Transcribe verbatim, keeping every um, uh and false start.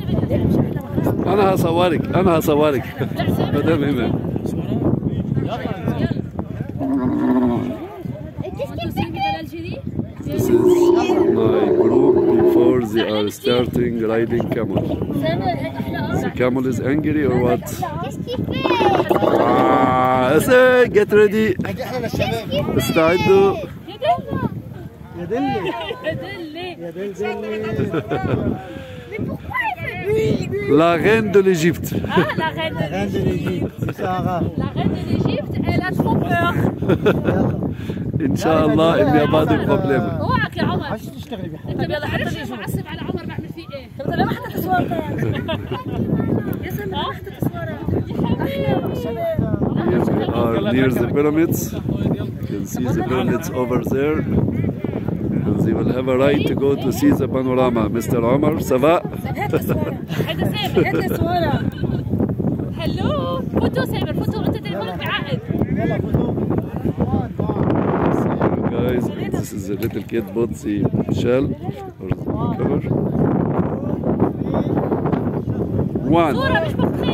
انا هصورك انا هصورك مدام ايمان. This is my group before they are starting riding camel. The camel is angry or what? Ah, get ready. استعدوا. يا دلي يا دلي La reine de l'Égypte. Ah, la reine de l'Égypte. Sarah. La reine de l'Égypte, elle a trop peur. Inch'Allah, il n'y a pas de problème. اوعك يا عمر. عايز تشتغلي بيه. انت ما تعرفش معصب على عمر بعمل فيه ايه. طب ليه ما حطيت صورته يا سلمى ما حطيت صورته. Here we are near the pyramids. You can see the pyramids over there. And they will have a right to go to see the panorama. Mister Omar, ça va? هات الصورة. هذا سامر هات الصورة. هلو فوتو سامر فوتو انت تليفونك بعقد. يلا فوتو. Guys, this is the little kid bought the shell or the cover. One. صورة مش بخير.